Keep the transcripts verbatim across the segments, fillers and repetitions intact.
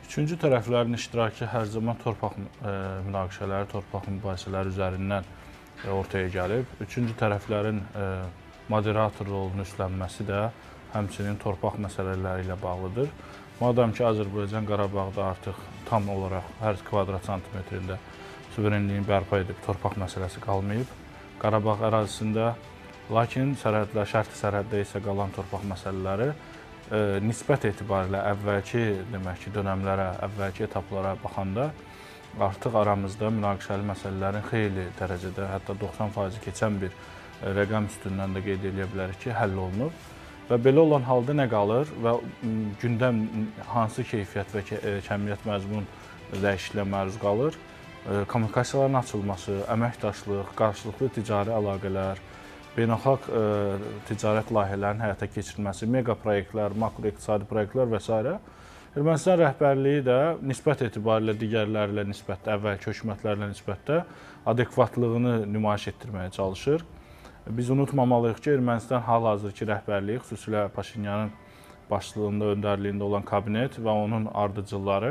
Üçüncü tərəflərin iştirakı hər zaman torpaq e, münaqişələri, torpaq mübahisələri üzərindən e, ortaya gəlib. Üçüncü tərəflərin e, moderator rolunu üstlənməsi də həmçinin torpaq məsələləri ilə bağlıdır. Madam ki, Azərbaycan Qarabağda artıq tam olaraq hər kvadrat santimetrində suverenliyini bərpa edib, torpaq məsələsi qalmayıb. Qarabağ ərazisində, lakin sərhədlər, şərti sərhəddə isə qalan torpaq məsələləri e, nisbət etibarilə əvvəlki demək ki, dönəmlərə, əvvəlki etaplara baxanda artıq aramızda münaqişəli məsələlərin xeyli dərəcədə, hətta doxsan faizi keçən bir e, rəqəm üstündən də qeyd edə bilərik ki, həll olunub. Və belə olan halda nə qalır və gündəm hansı keyfiyyət və kəmiyyət məzmun dəyişikliyə məruz qalır? Kommunikasiyaların açılması, əməkdaşlıq, qarşılıqlı ticari əlaqələr, beynəlxalq ticarət layihələrinin həyata keçirilməsi, mega proyektlər, makroiqtisadi proyektlər və s. Ermənistan rəhbərliyi də nisbət etibarilə digərlərlə nisbətdə, əvvəlki hökumətlərlə nisbətdə adekvatlığını nümayiş etdirməyə çalışır. Biz unutmamalıyıq ki, Ermənistan hal-hazırki rəhbərliyi, xüsusilə Paşinyanın başçılığında, öndərliyində olan kabinet və onun ardıcılları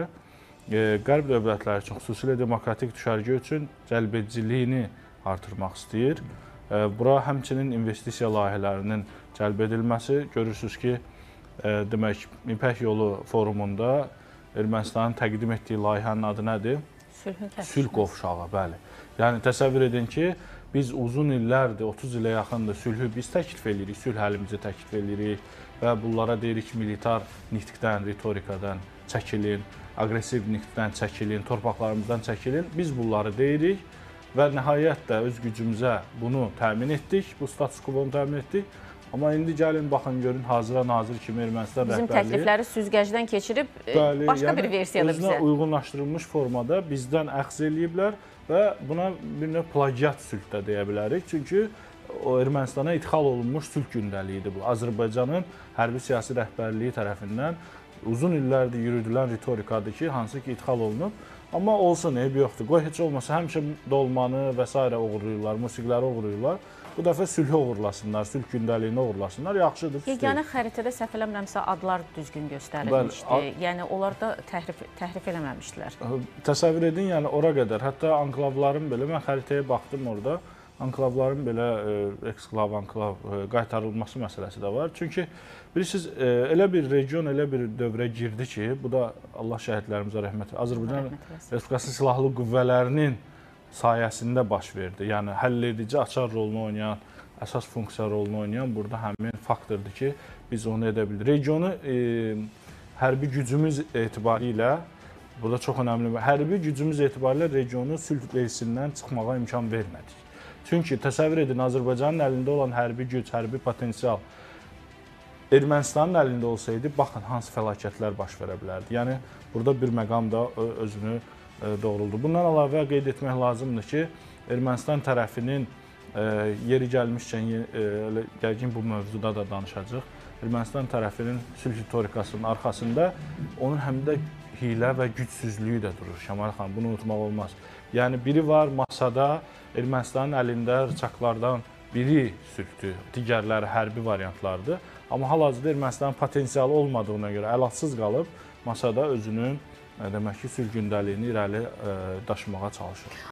Qərb dövlətləri üçün, xüsusilə demokratik düşərgə üçün cəlbediciliyini artırmaq istəyir. Bura həmçinin investisiya layihələrinin cəlb edilməsi, görürsünüz ki, demək, İpək Yolu forumunda Ermənistanın təqdim etdiyi layihənin adı nədir? Sülh qovşağı, bəli. Yəni, təsəvvür edin ki, biz uzun illərdir, otuz ilə yaxındır sülhü biz təklif edirik, sülh həlimizi təklif edirik və bunlara deyirik ki, militar nitqdən, ritorikadan çəkilin, aqressiv nitqdən çəkilin, torpaqlarımızdan çəkilin. Biz bunları deyirik və nəhayət də öz gücümüzə bunu təmin etdik, bu status quo-nu təmin etdik. Amma indi gəlin, baxın, görün, hazıra nazir kimi Ermənistan rəhbərliyi... Bizim təklifləri süzgəcdən keçirib bəli, başqa yəni, bir versiyada bizə... Özünə uyğunlaşdırılmış formada bizdən əxz eləyiblər və buna bir növ plagiat sülh də deyə bilərik. Çünki o Ermənistana idxal olunmuş sülh gündəliyidir bu. Azərbaycanın hərbi siyasi rəhbərliyi tərəfindən uzun illərdir yürüdülən ritorikadır ki, hansı ki idxal olunub. Amma olsun, eybi yoxdur. Qoy heç olmasa həmişə dolmanı və s. uğurluyurlar, musiqiləri uğurluyurlar. Bu dəfə sülhü uğurlasınlar, sülh gündəliyini uğurlasınlar, yaxşıdır. Yeganə xəritədə səhv eləmirəmsə adlar düzgün göstərilmişdi. Bəli, yəni onlar da təhrif, təhrif eləməmişdilər. Təsəvvür edin, yəni ora qədər. Hətta anklavların belə, mən xəritəyə baxdım orada, anklavların belə e, eksklav, anklav e, qaytarılması məsələsi də var. Çünki bilirsiniz, e, elə bir region, elə bir dövrə girdi ki, bu da Allah şəhidlərimizə rəhmət, Azərbaycan Respublikası Silahlı Qüvvələrinin sayəsində baş verdi. Yəni, həll edici açar rolunu oynayan, əsas funksiya rolunu oynayan burada həmin faktordur ki, biz onu edə bilirik. Regionu e, hərbi gücümüz etibarilə, burada çox önəmli, hərbi gücümüz etibarilə regionu sülh rejisindən çıxmağa imkan vermədik. Çünki təsəvvür edin, Azərbaycanın əlində olan hərbi güc, hərbi potensial Ermənistanın əlində olsaydı, baxın, hansı fəlakətlər baş verə bilərdi. Yəni, burada bir məqam da özünü doğruldu. Bundan əlavə qeyd etmək lazımdır ki, Ermənistan tərəfinin e, yeri gəlmişkən, e, yəqin bu mövzuda da danışacaq. Ermənistan tərəfinin sülh ritorikasının arxasında onun həm də hilə və gücsüzlüyü də durur. Şəmal xanım, bunu unutmaq olmaz. Yəni, biri var masada, Ermənistanın əlində rıçaqlardan biri sülhdür, digərləri hərbi variantlardır. Amma hal-hazırda Ermənistanın potensialı olmadığına görə əlatsız qalıb masada özünün demək ki, sülh gündəliyini irəli daşımağa çalışır.